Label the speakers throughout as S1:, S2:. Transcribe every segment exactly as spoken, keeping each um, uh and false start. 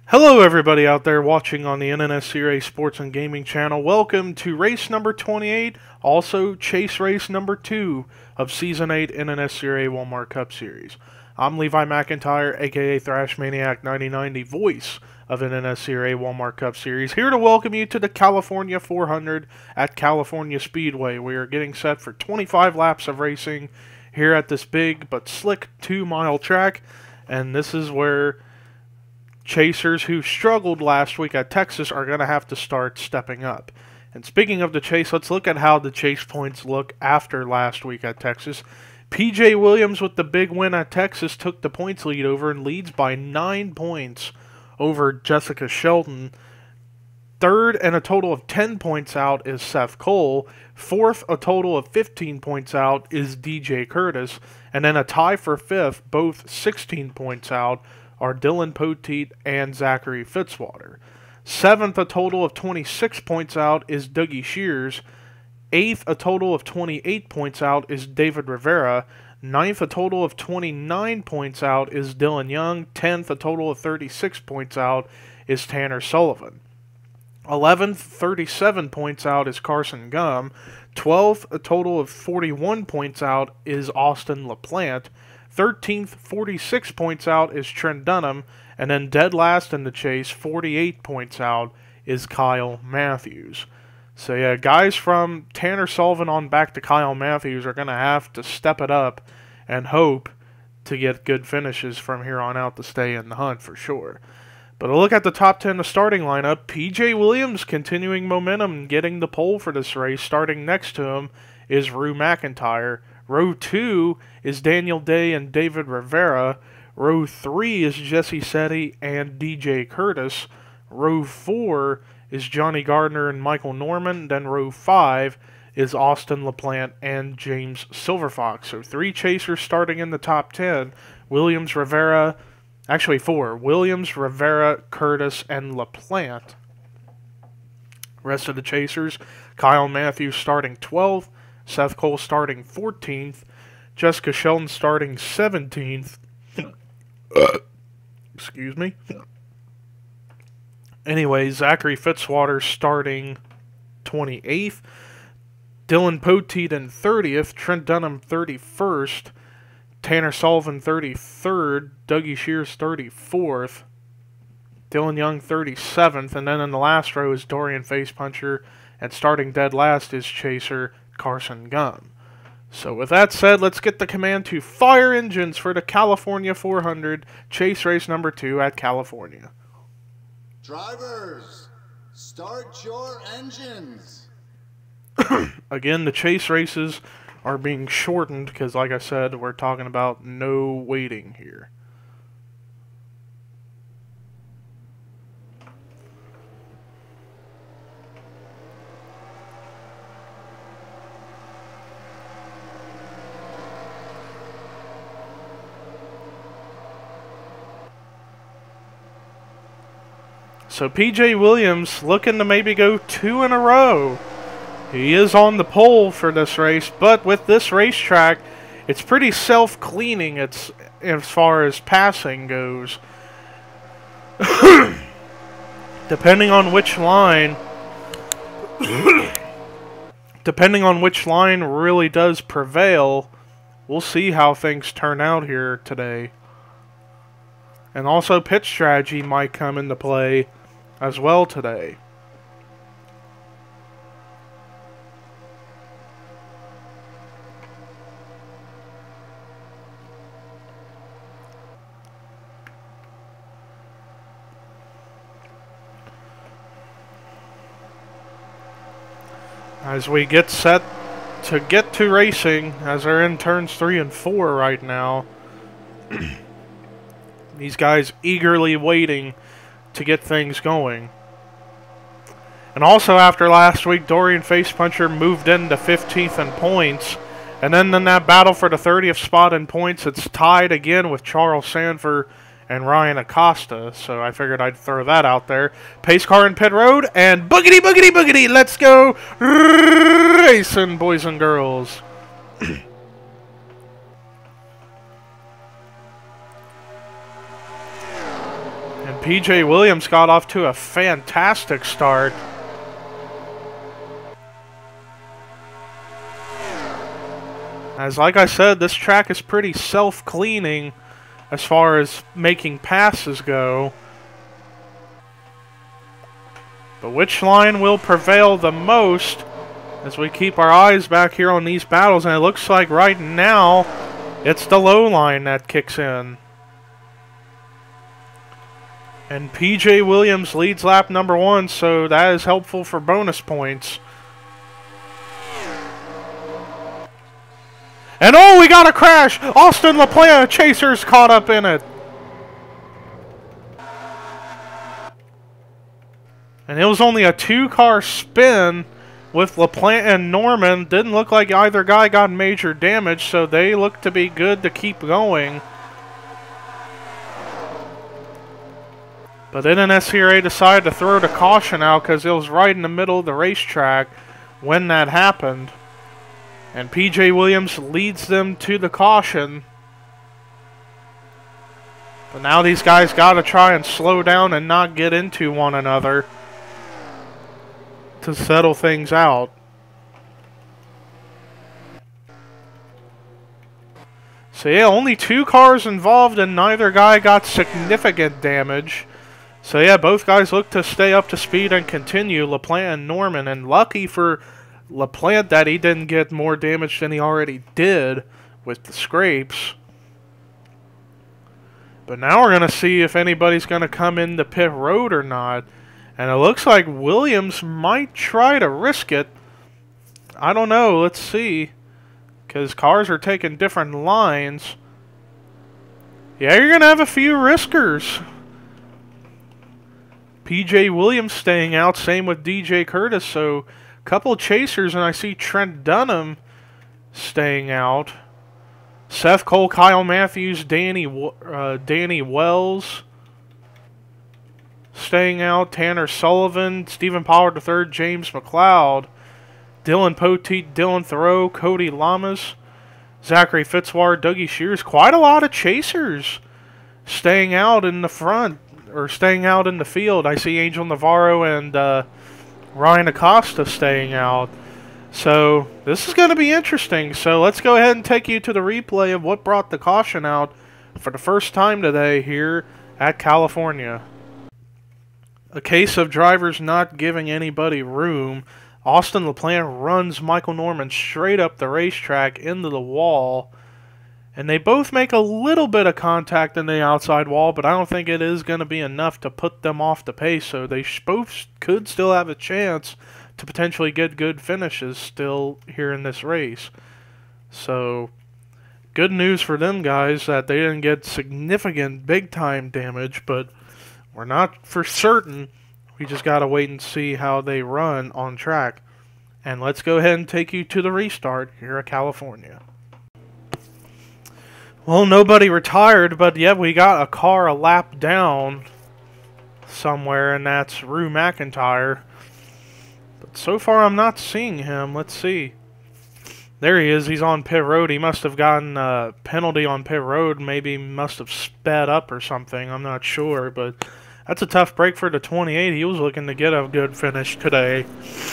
S1: Hello everybody out there watching on the N N S C R A Sports and Gaming channel. Welcome to race number twenty-eight, also chase race number two of Season eight N N S C R A Walmart Cup Series. I'm Levi McIntyre, aka Thrash Maniac ninety-nine, the voice of N N S C R A Walmart Cup Series, here to welcome you to the California four hundred at California Speedway. We are getting set for twenty-five laps of racing here at this big but slick two mile track, and this is where chasers who struggled last week at Texas are going to have to start stepping up. And speaking of the chase, let's look at how the chase points look after last week at Texas. P J Williams with the big win at Texas took the points lead over and leads by nine points over Jessica Shelton. Third and a total of ten points out is Seth Cole. Fourth, a total of fifteen points out, is D J Curtis. And then a tie for fifth, both sixteen points out, are Dylan Poteet and Zachary Fitzwater. Seventh, a total of twenty-six points out, is Dougie Shears. Eighth, a total of twenty-eight points out, is David Rivera. Ninth, a total of twenty-nine points out, is Dylan Young. Tenth, a total of thirty-six points out, is Tanner Sullivan. Eleventh, thirty-seven points out, is Carson Gum. Twelfth, a total of forty-one points out, is Austin LaPlante. thirteenth, forty-six points out, is Trent Dunham. And then dead last in the chase, forty-eight points out, is Kyle Matthews. So yeah, guys from Tanner Sullivan on back to Kyle Matthews are going to have to step it up and hope to get good finishes from here on out to stay in the hunt for sure. But a look at the top ten, the starting lineup. P J Williams continuing momentum and getting the pole for this race. Starting next to him is Rue McIntyre. Row two is Daniel Day and David Rivera. Row three is Jesse Setti and D J Curtis. Row four is Johnny Gardner and Michael Norman. Then row five is Austin LaPlante and James Silverfox. So three chasers starting in the top ten. Williams, Rivera, actually four. Williams, Rivera, Curtis, and LaPlante. Rest of the chasers, Kyle Matthews starting twelfth. Seth Cole starting fourteenth. Jessica Shelton starting seventeenth. Excuse me. Anyway, Zachary Fitzwater starting twenty-eighth. Dylan Poteet in thirtieth. Trent Dunham thirty-first. Tanner Sullivan thirty-third. Dougie Shears thirty-fourth. Dylan Young thirty-seventh. And then in the last row is Dorian Facepuncher. And starting dead last is chaser Carson Gum. So with that said, let's get the command to fire engines for the California four hundred chase race number two at California.
S2: Drivers, start your engines.
S1: Again, the chase races are being shortened because, like I said, we're talking about no waiting here. So P J Williams looking to maybe go two in a row. He is on the pole for this race, but with this racetrack, it's pretty self-cleaning it's, as far as passing goes. Depending on which line, depending on which line really does prevail, we'll see how things turn out here today. And also pit strategy might come into play as well today. As we get set to get to racing, as they're in turns three and four right now, these guys eagerly waiting to get things going. And also after last week, Dorian Facepuncher moved into fifteenth in points. And then in that battle for the thirtieth spot in points, it's tied again with Charles Sanford and Ryan Acosta. So I figured I'd throw that out there. Pace car in pit road, and boogity, boogity, boogity, let's go racing, boys and girls. P J Williams got off to a fantastic start. As like I said, this track is pretty self-cleaning as far as making passes go. But which line will prevail the most as we keep our eyes back here on these battles? And it looks like right now it's the low line that kicks in. And P J Williams leads lap number one, so that is helpful for bonus points. And oh, we got a crash! Austin LaPlante Chasers caught up in it. And it was only a two-car spin with LaPlante and Norman. Didn't look like either guy got major damage, so they look to be good to keep going. But N N S C R A decided to throw the caution out because it was right in the middle of the racetrack when that happened. And P J Williams leads them to the caution. But now these guys got to try and slow down and not get into one another to settle things out. So yeah, only two cars involved and neither guy got significant damage. So yeah, both guys look to stay up to speed and continue, LaPlante and Norman. And lucky for LaPlante that he didn't get more damage than he already did with the scrapes. But now we're going to see if anybody's going to come into pit road or not. And it looks like Williams might try to risk it. I don't know. Let's see. Because cars are taking different lines. Yeah, you're going to have a few riskers. P J Williams staying out. Same with D J Curtis. So a couple of chasers. And I see Trent Dunham staying out. Seth Cole, Kyle Matthews, Danny, uh, Danny Wells staying out. Tanner Sullivan, Stephen Pollard the third, James McLeod, Dylan Poteet, Dylan Thoreau, Cody Lamas, Zachary Fitzwater, Dougie Shears. Quite a lot of chasers staying out in the front, or staying out in the field. I see Angel Navarro and uh, Ryan Acosta staying out. So this is going to be interesting. So let's go ahead and take you to the replay of what brought the caution out for the first time today here at California. A case of drivers not giving anybody room. Austin LaPlante runs Michael Norman straight up the racetrack into the wall. And they both make a little bit of contact in the outside wall, but I don't think it is going to be enough to put them off the pace. So they both could still have a chance to potentially get good finishes still here in this race. So good news for them guys that they didn't get significant big-time damage, but we're not for certain. We just got to wait and see how they run on track. And let's go ahead and take you to the restart here at California. Well, nobody retired, but yeah, we got a car a lap down somewhere, and that's Rue McIntyre. But so far, I'm not seeing him. Let's see. There he is. He's on pit road. He must have gotten a penalty on pit road. Maybe must have sped up or something. I'm not sure, but that's a tough break for the twenty-eight. He was looking to get a good finish today.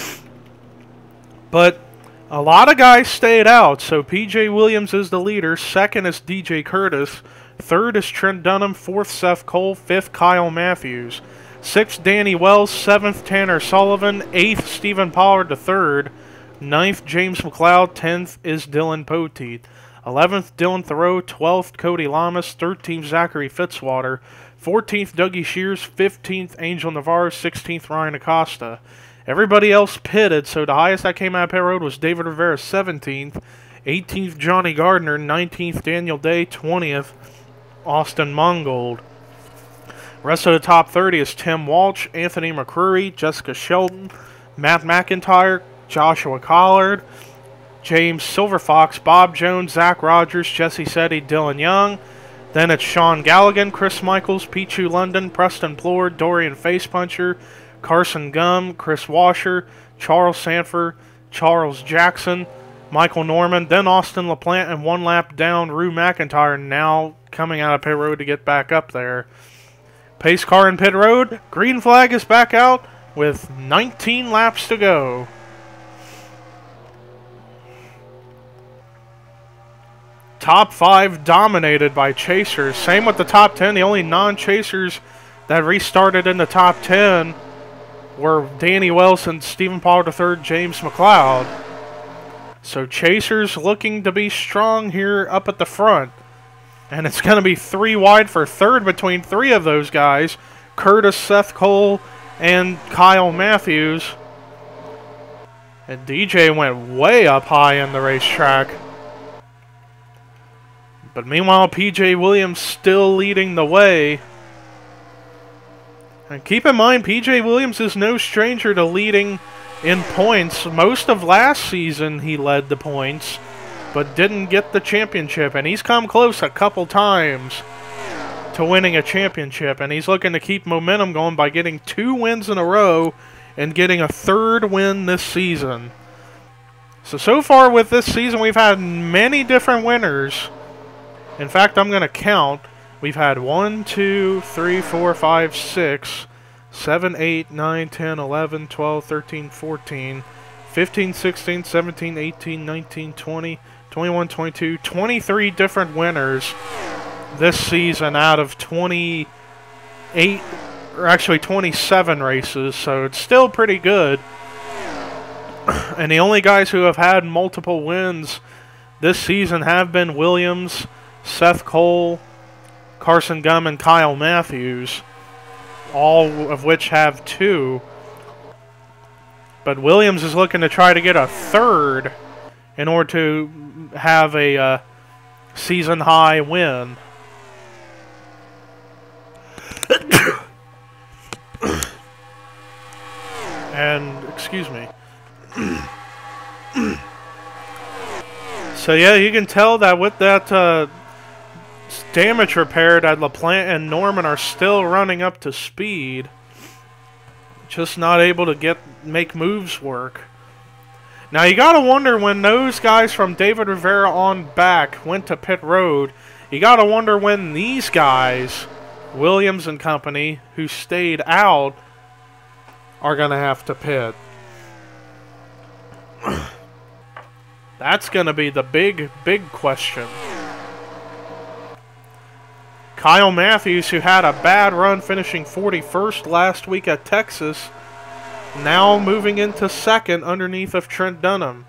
S1: But a lot of guys stayed out. So P J Williams is the leader. Second is D J Curtis. Third is Trent Dunham. Fourth, Seth Cole. Fifth, Kyle Matthews. Sixth, Danny Wells. Seventh, Tanner Sullivan. Eighth, Stephen Pollard the third. Ninth, James McLeod. Tenth is Dylan Poteet. Eleventh, Dylan Thoreau. Twelfth, Cody Lamas. Thirteenth, Zachary Fitzwater. Fourteenth, Dougie Shears. Fifteenth, Angel Navarro. Sixteenth, Ryan Acosta. Everybody else pitted, so the highest that came out of pit road was David Rivera, seventeenth. eighteenth, Johnny Gardner. nineteenth, Daniel Day. twentieth, Austin Mongold. Rest of the top thirty is Tim Walsh, Anthony McCreary, Jessica Shelton, Matt McIntyre, Joshua Collard, James Silverfox, Bob Jones, Zach Rogers, Jesse Setti, Dylan Young. Then it's Sean Galligan, Chris Michaels, Pichu London, Preston Plord, Dorian Facepuncher, Carson Gum, Chris Washer, Charles Sanford, Charles Jackson, Michael Norman, then Austin LaPlante, and one lap down, Rue McIntyre now coming out of pit road to get back up there. Pace car in pit road. Green flag is back out with nineteen laps to go. Top five dominated by chasers. Same with the top ten. The only non-chasers that restarted in the top ten were Danny Wilson, Stephen Pollard the third, James McLeod. So chasers looking to be strong here up at the front. And it's going to be three wide for third between three of those guys. Curtis, Seth Cole, and Kyle Matthews. And D J went way up high in the racetrack. But meanwhile, P J Williams still leading the way. And keep in mind, P J Williams is no stranger to leading in points. Most of last season, he led the points, but didn't get the championship. And he's come close a couple times to winning a championship. And he's looking to keep momentum going by getting two wins in a row and getting a third win this season. So, so far with this season, we've had many different winners. In fact, I'm going to count. We've had one, two, three, four, five, six, seven, eight, nine, ten, eleven, twelve, thirteen, fourteen, fifteen, sixteen, seventeen, eighteen, nineteen, twenty, twenty-one, twenty-two, twenty-three different winners this season out of twenty-eight, or actually twenty-seven races, so it's still pretty good. And the only guys who have had multiple wins this season have been Williams, Seth Cole, Carson Gum, and Kyle Matthews, all of which have two. But Williams is looking to try to get a third in order to have a uh, season-high win. And, excuse me. So, yeah, you can tell that with that uh, damage repair, that LaPlante and Norman are still running up to speed. Just not able to get make moves work. Now, you got to wonder when those guys from David Rivera on back went to pit road, you got to wonder when these guys, Williams and company, who stayed out, are going to have to pit. That's going to be the big, big question. Kyle Matthews, who had a bad run finishing forty-first last week at Texas, now moving into second underneath of Trent Dunham.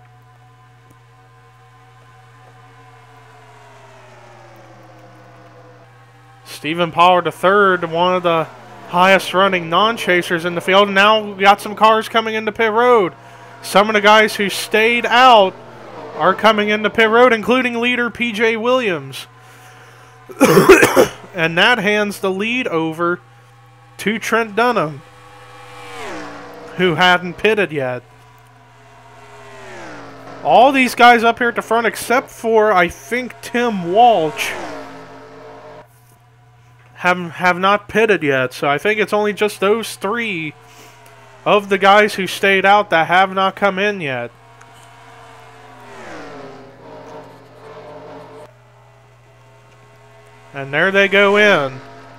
S1: Stephen Pollard the third, one of the highest running non-chasers in the field. And now we got some cars coming into pit road. Some of the guys who stayed out are coming into pit road, including leader P J Williams. And that hands the lead over to Trent Dunham, who hadn't pitted yet. All these guys up here at the front, except for, I think, Tim Walsh, have, have not pitted yet. So I think it's only just those three of the guys who stayed out that have not come in yet. And there they go in.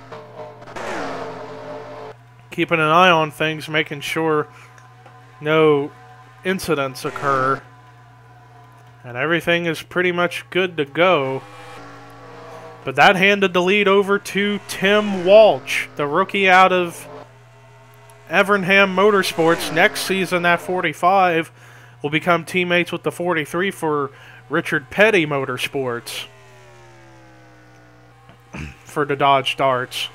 S1: Keeping an eye on things, making sure no incidents occur. And everything is pretty much good to go. But that handed the lead over to Tim Walsh, the rookie out of Evernham Motorsports. Next season, that forty-five will become teammates with the forty-three for Richard Petty Motorsports for the Dodge Darts.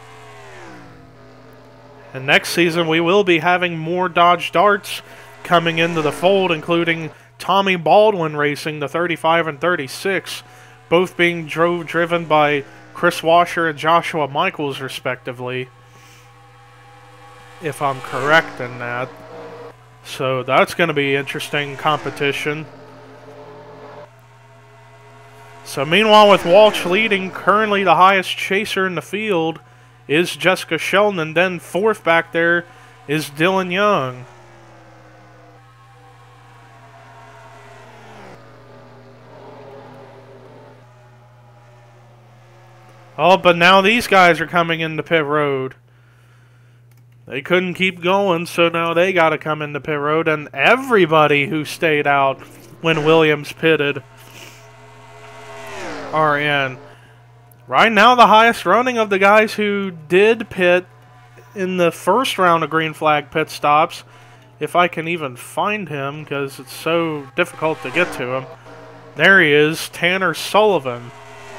S1: And next season, we will be having more Dodge Darts coming into the fold, including Tommy Baldwin racing, the thirty-five and thirty-six, both being drove driven by Chris Washer and Joshua Michaels, respectively, if I'm correct in that. So that's going to be interesting competition. So meanwhile, with Walsh leading, currently the highest chaser in the field is Jessica Sheldon, and then fourth back there is Dylan Young. Oh, but now these guys are coming into pit road. They couldn't keep going, so now they got to come into pit road, and everybody who stayed out when Williams pitted are in. Right now, the highest running of the guys who did pit in the first round of green flag pit stops, if I can even find him, because it's so difficult to get to him. There he is, Tanner Sullivan.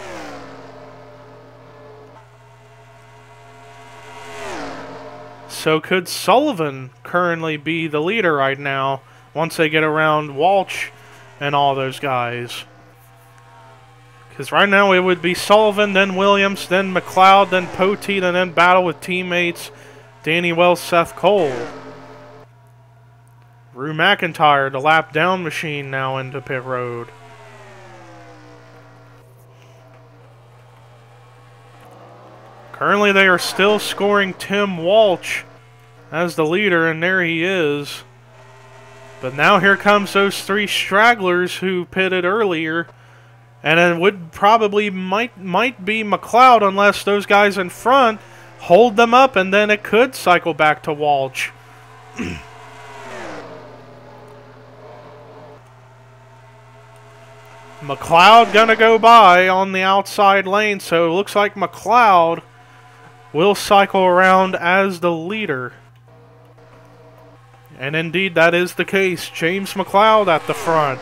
S1: So could Sullivan currently be the leader right now once they get around Walsh and all those guys? Because right now it would be Sullivan, then Williams, then McLeod, then Poteet, and then battle with teammates Danny Wells, Seth Cole. Rue McIntyre, the lap down machine, now into pit road. Currently they are still scoring Tim Walsh as the leader, and there he is. But now here comes those three stragglers who pitted earlier. And it would probably might might be McLeod unless those guys in front hold them up, and then it could cycle back to Walsh. McLeod gonna go by on the outside lane, so it looks like McLeod will cycle around as the leader. And indeed that is the case. James McLeod at the front.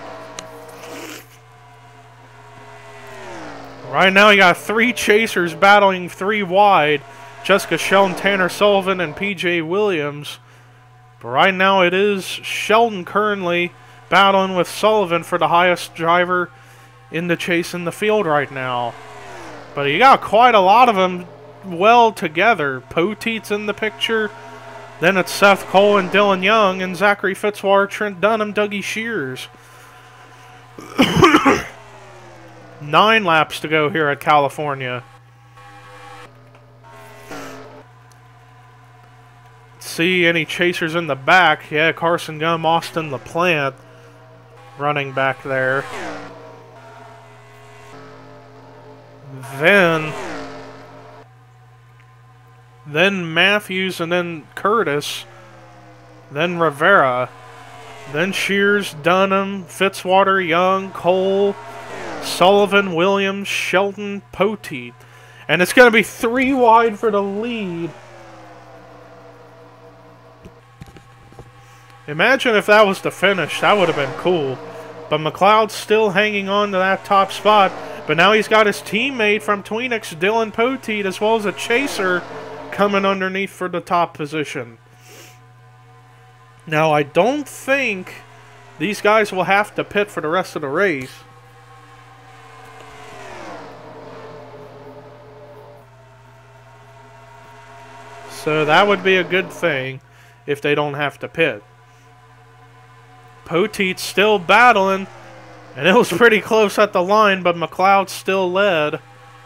S1: Right now you got three chasers battling three wide. Jessica Sheldon, Tanner Sullivan, and P J Williams. But right now it is Sheldon currently battling with Sullivan for the highest driver in the chase in the field right now. But you got quite a lot of them well together. Poteet's in the picture. Then it's Seth Cole and Dylan Young, and Zachary Fitzwater, Trent Dunham, Dougie Shears. Nine laps to go here at California. See any chasers in the back? Yeah, Carson Gum, Austin LaPlante running back there. Then, then Matthews, and then Curtis, then Rivera, then Shears, Dunham, Fitzwater, Young, Cole, Sullivan, Williams, Shelton, Poteet. And it's going to be three wide for the lead. Imagine if that was the finish. That would have been cool. But McLeod's still hanging on to that top spot. But now he's got his teammate from Tweenix, Dylan Poteet, as well as a chaser coming underneath for the top position. Now, I don't think these guys will have to pit for the rest of the race. So that would be a good thing if they don't have to pit. Poteet's still battling, and it was pretty close at the line, but McLeod still led.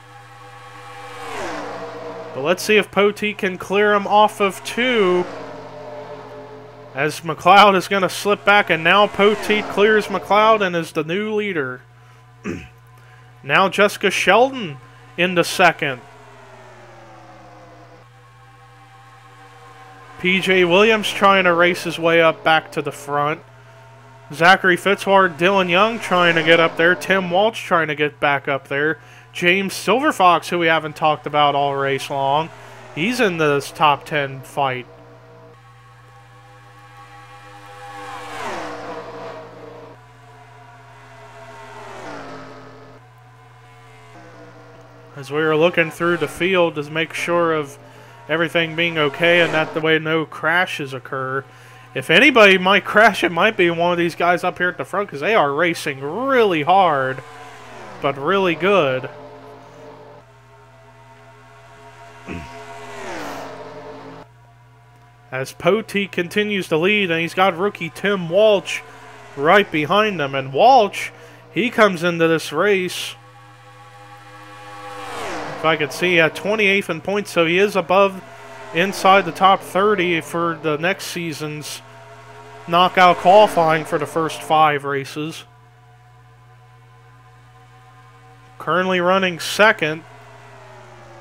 S1: But let's see if Poteet can clear him off of two, as McLeod is going to slip back, and now Poteet clears McLeod and is the new leader. Now Jessica Sheldon into second. P J Williams trying to race his way up back to the front. Zachary Fitzwater, Dylan Young trying to get up there. Tim Walsh trying to get back up there. James Silverfox, who we haven't talked about all race long, he's in this top ten fight. As we were looking through the field to make sure of everything being okay and that the way no crashes occur. If anybody might crash, it might be one of these guys up here at the front, because they are racing really hard, but really good. As Poteet continues to lead, and he's got rookie Tim Walsh right behind him. And Walsh, he comes into this race, if I could see, at twenty-eighth in points, so he is above, inside the top thirty for the next season's knockout qualifying for the first five races. Currently running second.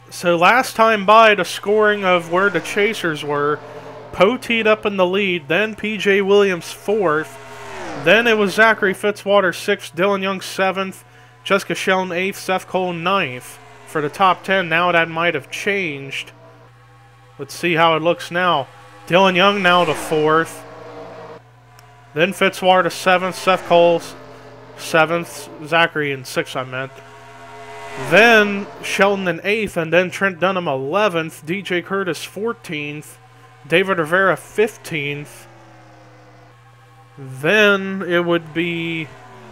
S1: So last time by, the scoring of where the chasers were, Poteet up in the lead, then P J Williams fourth, then it was Zachary Fitzwater sixth, Dylan Young seventh, Jessica Sheldon eighth, Seth Cole ninth for the top ten. Now that might have changed. Let's see how it looks now. Dylan Young now to fourth, then Fitzwater seventh, Seth Cole seventh, Zachary in sixth I meant. Then Sheldon in eighth, and then Trent Dunham eleventh, D J Curtis fourteenth, David Rivera fifteenth. Then it would be...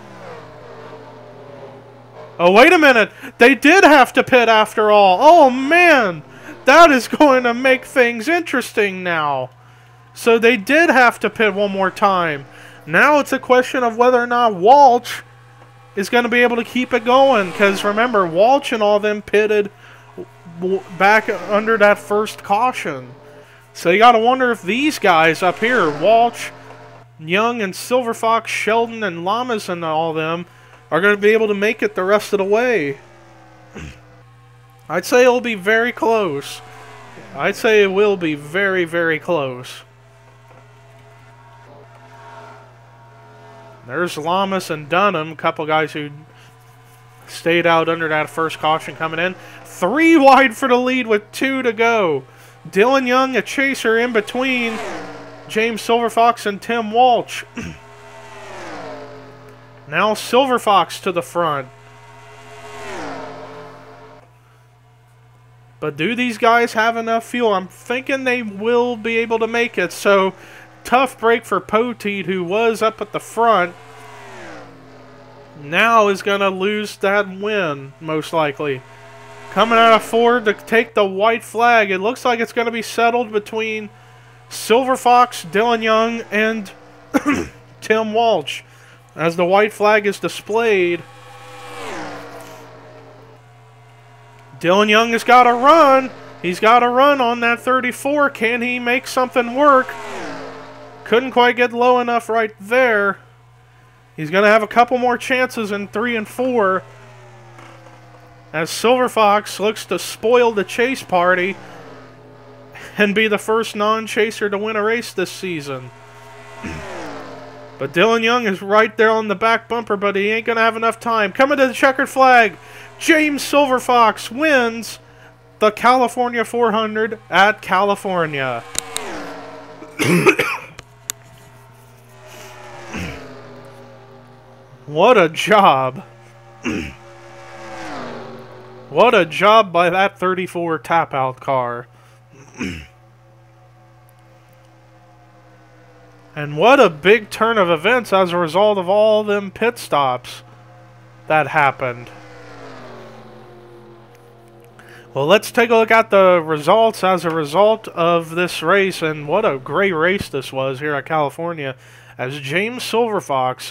S1: Oh, wait a minute! They did have to pit after all! Oh, man! That is going to make things interesting now. So they did have to pit one more time. Now it's a question of whether or not Walsh is going to be able to keep it going. Because remember, Walsh and all them pitted back under that first caution. So you got to wonder if these guys up here, Walsh, Young, and Silver Fox, Sheldon, and Lamas, and all them, are going to be able to make it the rest of the way. I'd say it'll be very close. I'd say it will be very, very close. There's Lamas and Dunham, a couple guys who stayed out under that first caution coming in. Three wide for the lead with two to go. Dylan Young, a chaser in between James Silverfox and Tim Walsh. Now Silverfox to the front. But do these guys have enough fuel? I'm thinking they will be able to make it. So, tough break for Poteet, who was up at the front. Now is going to lose that win, most likely. Coming out of Ford to take the white flag. It looks like it's going to be settled between Silver Fox, Dylan Young, and Tim Walsh. As the white flag is displayed, Dylan Young has got to run. He's got to run on that thirty-four. Can he make something work? Couldn't quite get low enough right there. He's going to have a couple more chances in three and four. As Silver Fox looks to spoil the chase party and be the first non-chaser to win a race this season. But Dylan Young is right there on the back bumper, but he ain't going to have enough time. Coming to the checkered flag, James Silverfox wins the California four hundred at California. What a job. What a job by that thirty-four tap-out car. And what a big turn of events as a result of all them pit stops that happened. Well, let's take a look at the results as a result of this race. And what a great race this was here at California. As James Silverfox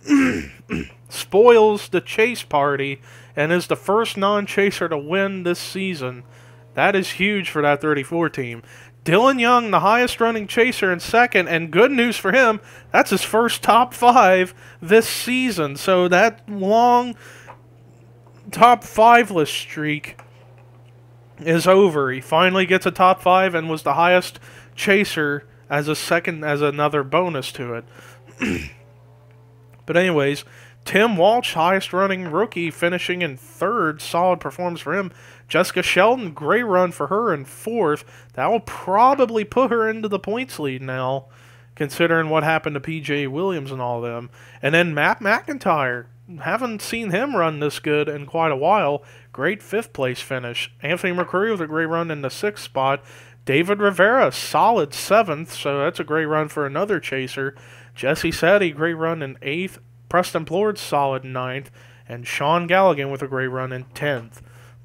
S1: spoils the chase party and is the first non-chaser to win this season. That is huge for that thirty-four team. Dylan Young, the highest running chaser, in second, and good news for him, that's his first top five this season. So that long top five-less streak is over. He finally gets a top five and was the highest chaser as a second, as another bonus to it. But anyways, Tim Walsh, highest running rookie, finishing in third. Solid performance for him. Jessica Sheldon, great run for her in fourth. That will probably put her into the points lead now, considering what happened to P J Williams and all them. And then Matt McIntyre, haven't seen him run this good in quite a while. Great fifth place finish. Anthony McCurry with a great run in the sixth spot. David Rivera, solid seventh, so that's a great run for another chaser. Jesse Sadie, great run in eighth. Preston Plord, solid ninth. And Sean Galligan with a great run in tenth.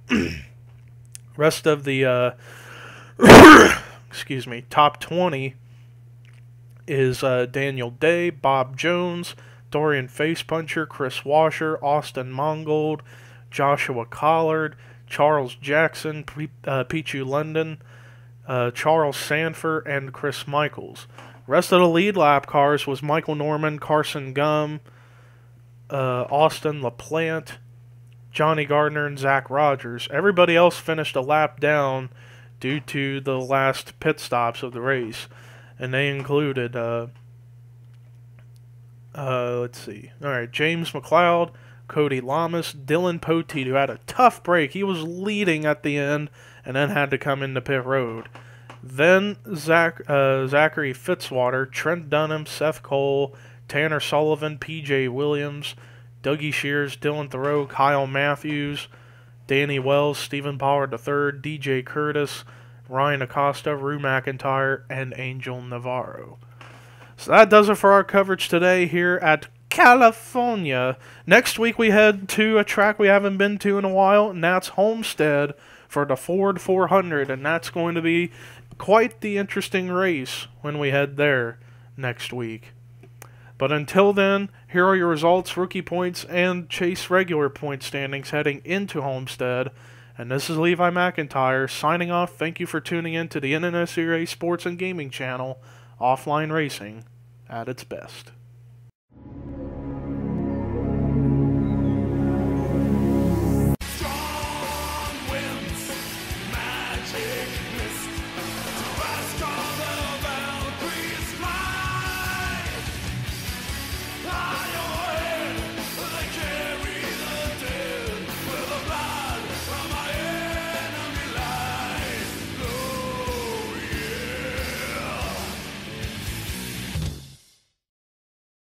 S1: Rest of the, uh, excuse me, top twenty is uh, Daniel Day, Bob Jones, Dorian Facepuncher, Chris Washer, Austin Mongold, Joshua Collard, Charles Jackson, P uh, Pichu London, uh, Charles Sanford, and Chris Michaels. Rest of the lead lap cars was Michael Norman, Carson Gum, uh, Austin LaPlante, Johnny Gardner and Zach Rogers. Everybody else finished a lap down due to the last pit stops of the race. And they included, uh, uh, let's see, alright, James McLeod, Cody Lamas, Dylan Poteet, who had a tough break. He was leading at the end and then had to come into pit road. Then Zach, uh, Zachary Fitzwater, Trent Dunham, Seth Cole, Tanner Sullivan, P J Williams, Dougie Shears, Dylan Thoreau, Kyle Matthews, Danny Wells, Stephen Pollard the third, D J Curtis, Ryan Acosta, Rue McIntyre, and Angel Navarro. So that does it for our coverage today here at California. Next week we head to a track we haven't been to in a while, and that's Homestead for the Ford four hundred, and that's going to be quite the interesting race when we head there next week. But until then, here are your results, rookie points, and Chase regular point standings heading into Homestead. And this is Levi McIntyre signing off. Thank you for tuning in to the N N S C R A Sports and Gaming Channel, offline racing at its best.